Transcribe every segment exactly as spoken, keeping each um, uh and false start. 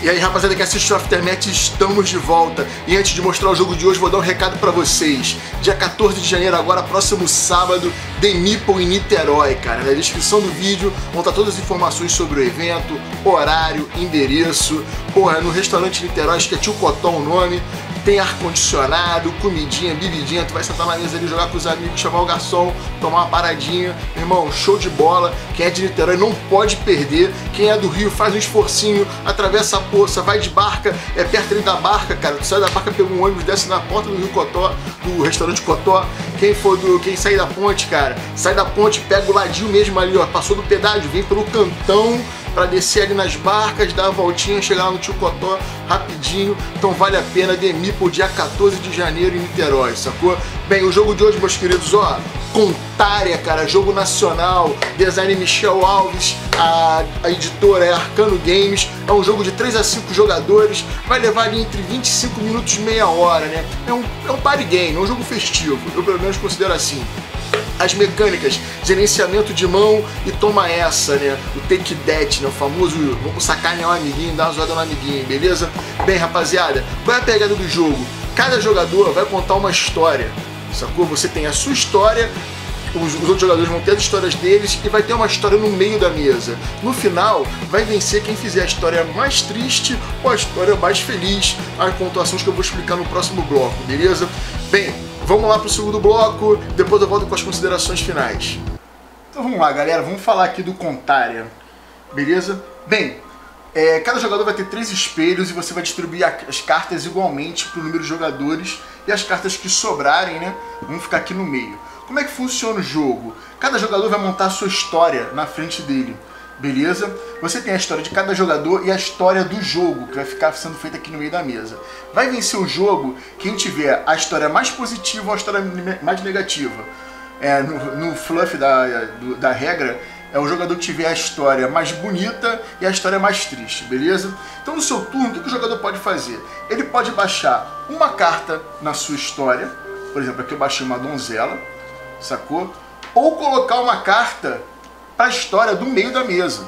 E aí, rapaziada que assiste o Aftermath, estamos de volta. E antes de mostrar o jogo de hoje, vou dar um recado pra vocês. Dia quatorze de janeiro, agora, próximo sábado, The Meeple em Niterói, cara. Na descrição do vídeo vão estar todas as informações sobre o evento, horário, endereço. Porra, no restaurante Niterói, acho que é Tio Cotão o nome. Tem ar-condicionado, comidinha, bebidinha, tu vai sentar na mesa ali, jogar com os amigos, chamar o garçom, tomar uma paradinha. Meu irmão, show de bola. Quem é de Niterói não pode perder. Quem é do Rio faz um esforcinho, atravessa a poça, vai de barca, é perto ali da barca, cara. Tu sai da barca, pega um ônibus, desce na porta do Rio Cotó, do restaurante Cotó. Quem for do, quem sair da ponte, cara, sai da ponte, pega o ladinho mesmo ali, ó, passou do pedágio, vem pelo cantão, pra descer ali nas barcas, dar a voltinha, chegar lá no Tio Cotó rapidinho. Então vale a pena. The Meeple, dia quatorze de janeiro em Niterói, sacou? Bem, o jogo de hoje, meus queridos, ó, Contária, cara, jogo nacional, design Michel Alves, a, a editora é Arcano Games. É um jogo de três a cinco jogadores, vai levar ali entre vinte e cinco minutos e meia hora, né? É um, é um party game, é um jogo festivo, eu pelo menos considero assim. As mecânicas, gerenciamento de mão e toma essa, né? O take that, né? O famoso vamos sacanear um amiguinho, dar uma zoada no amiguinho, beleza? Bem, rapaziada, qual é a pegada do jogo? Cada jogador vai contar uma história, sacou? Você tem a sua história, os, os outros jogadores vão ter as histórias deles e vai ter uma história no meio da mesa. No final, vai vencer quem fizer a história mais triste ou a história mais feliz, as pontuações que eu vou explicar no próximo bloco, beleza? Bem, vamos lá pro segundo bloco, depois eu volto com as considerações finais. Então vamos lá, galera, vamos falar aqui do Contária, beleza? Bem, é, cada jogador vai ter três espelhos e você vai distribuir as cartas igualmente pro número de jogadores, e as cartas que sobrarem, né, vão ficar aqui no meio. Como é que funciona o jogo? Cada jogador vai montar a sua história na frente dele, beleza? Você tem a história de cada jogador e a história do jogo, que vai ficar sendo feita aqui no meio da mesa. Vai vencer o jogo quem tiver a história mais positiva ou a história mais negativa. É, no, no fluff da, do, da regra, é o jogador que tiver a história mais bonita e a história mais triste, beleza? Então no seu turno, o que o jogador pode fazer? Ele pode baixar uma carta na sua história, por exemplo, aqui eu baixei uma donzela, sacou? Ou colocar uma carta para a história do meio da mesa,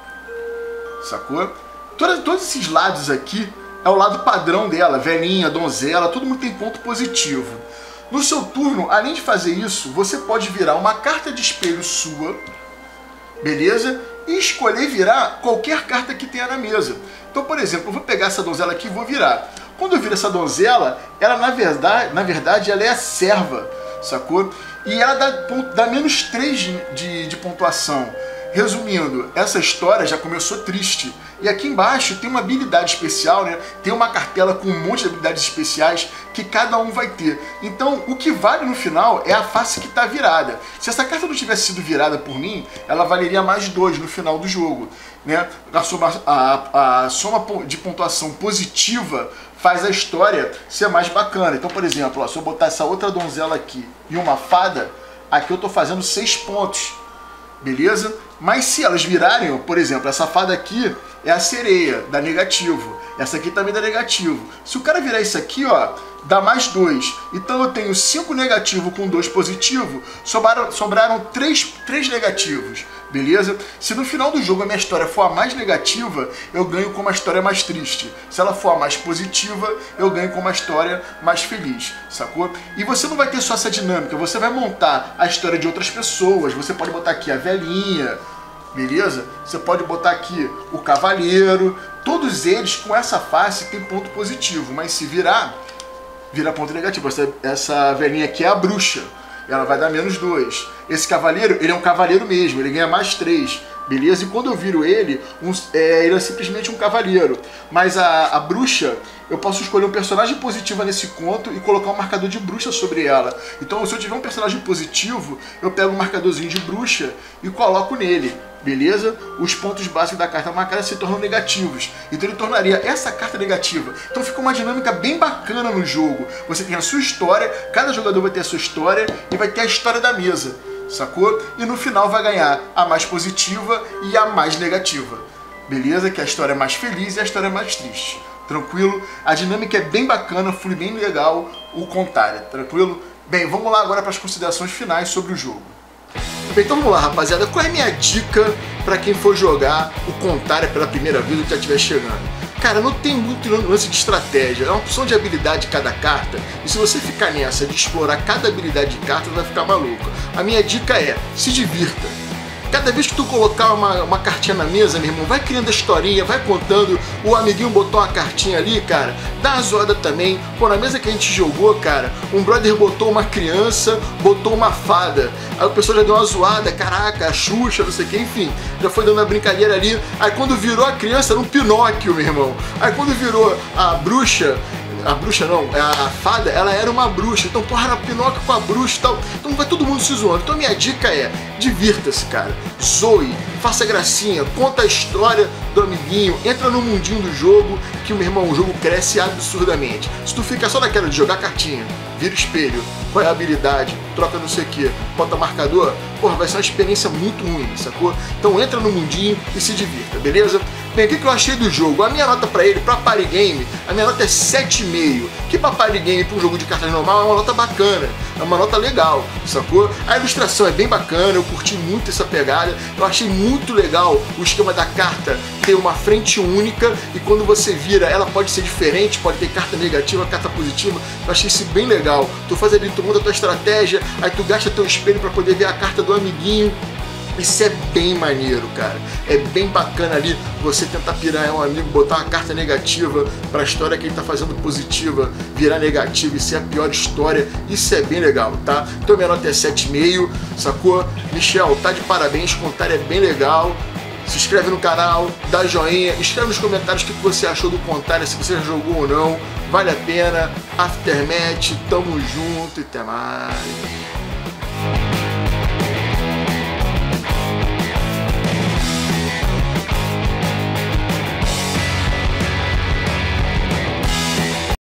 sacou? Todo, todos esses lados aqui é o lado padrão dela, velhinha, donzela, todo mundo tem ponto positivo. No seu turno, além de fazer isso, você pode virar uma carta de espelho sua, beleza? E escolher virar qualquer carta que tenha na mesa. Então, por exemplo, eu vou pegar essa donzela aqui e vou virar. Quando eu viro essa donzela, ela na verdade, na verdade ela é a serva, sacou? E ela dá, dá menos três de, de, de pontuação. Resumindo, essa história já começou triste. E aqui embaixo tem uma habilidade especial, né? Tem uma cartela com um monte de habilidades especiais que cada um vai ter. Então, o que vale no final é a face que está virada. Se essa carta não tivesse sido virada por mim, ela valeria mais dois no final do jogo, né? A soma, a, a soma de pontuação positiva faz a história ser mais bacana. Então, por exemplo, ó, se eu botar essa outra donzela aqui e uma fada, aqui eu estou fazendo seis pontos, beleza? Mas se elas virarem, ó, por exemplo, essa fada aqui é a sereia, dá negativo. Essa aqui também dá negativo. Se o cara virar isso aqui, ó, dá mais dois. Então eu tenho cinco negativo com dois positivo, sobraram, sobraram três, três negativos, beleza? Se no final do jogo a minha história for a mais negativa, eu ganho com uma história mais triste. Se ela for a mais positiva, eu ganho com uma história mais feliz, sacou? E você não vai ter só essa dinâmica, você vai montar a história de outras pessoas, você pode botar aqui a velhinha, beleza? Você pode botar aqui o cavaleiro, todos eles com essa face tem ponto positivo, mas se virar, vira ponto negativo. Essa, essa velhinha aqui é a bruxa, ela vai dar menos dois. Esse cavaleiro, ele é um cavaleiro mesmo, ele ganha mais três, beleza? E quando eu viro ele, um, é, ele é simplesmente um cavaleiro. Mas a, a bruxa, eu posso escolher um personagem positivo nesse conto e colocar um marcador de bruxa sobre ela. Então, se eu tiver um personagem positivo, eu pego um marcadorzinho de bruxa e coloco nele, beleza? Os pontos básicos da carta marcada se tornam negativos. Então ele tornaria essa carta negativa. Então fica uma dinâmica bem bacana no jogo. Você tem a sua história, cada jogador vai ter a sua história e vai ter a história da mesa, sacou? E no final vai ganhar a mais positiva e a mais negativa, beleza? Que é a história mais feliz e a história mais triste. Tranquilo? A dinâmica é bem bacana, flui bem legal o Contária, tranquilo? Bem, vamos lá agora para as considerações finais sobre o jogo. Bem, então vamos lá, rapaziada. Qual é a minha dica para quem for jogar o Contária pela primeira vez ou que já estiver chegando? cara, não tem muito lance de estratégia, é uma opção de habilidade cada carta, e se você ficar nessa de explorar cada habilidade de carta, vai ficar maluco. A minha dica é, se divirta. Cada vez que tu colocar uma, uma cartinha na mesa, meu irmão, vai criando a historinha, vai contando, o amiguinho botou uma cartinha ali, cara, dá uma zoada também. Pô, na mesa que a gente jogou, cara, um brother botou uma criança, botou uma fada, aí o pessoal já deu uma zoada, caraca, a Xuxa, não sei o que, enfim, já foi dando uma brincadeira ali. Aí quando virou a criança, era um Pinóquio, meu irmão. Aí quando virou a bruxa, a bruxa não, a fada, ela era uma bruxa, então porra, era Pinóquio com a bruxa e tal, então vai todo mundo se zoando. Então minha dica é, divirta-se, cara, zoe, faça gracinha, conta a história do amiguinho, entra no mundinho do jogo, que, meu irmão, o jogo cresce absurdamente. Se tu fica só naquela de jogar cartinha, vira espelho, qual é a habilidade, troca não sei o que, bota marcador, porra, vai ser uma experiência muito ruim, sacou? Então entra no mundinho e se divirta, beleza? Bem, o que eu achei do jogo? A minha nota pra ele, pra party game, a minha nota é sete vírgula cinco, que pra party game, pra um jogo de cartas normal, é uma nota bacana, é uma nota legal, sacou? A ilustração é bem bacana, eu curti muito essa pegada, eu achei muito legal o esquema da carta ter uma frente única e quando você vira, ela pode ser diferente, pode ter carta negativa, carta positiva, eu achei isso bem legal. Tu faz ali, tu monta a tua estratégia, aí tu gasta teu espelho pra poder ver a carta do amiguinho. Isso é bem maneiro, cara. É bem bacana ali você tentar pirar um amigo, botar uma carta negativa pra história que ele tá fazendo positiva, virar negativa e ser a pior história. Isso é bem legal, tá? Então minha nota é sete vírgula cinco, sacou? Michel, tá de parabéns, contar é bem legal. Se inscreve no canal, dá joinha, escreve nos comentários o que você achou do Contária, se você já jogou ou não. Vale a pena. Aftermath, tamo junto e até mais.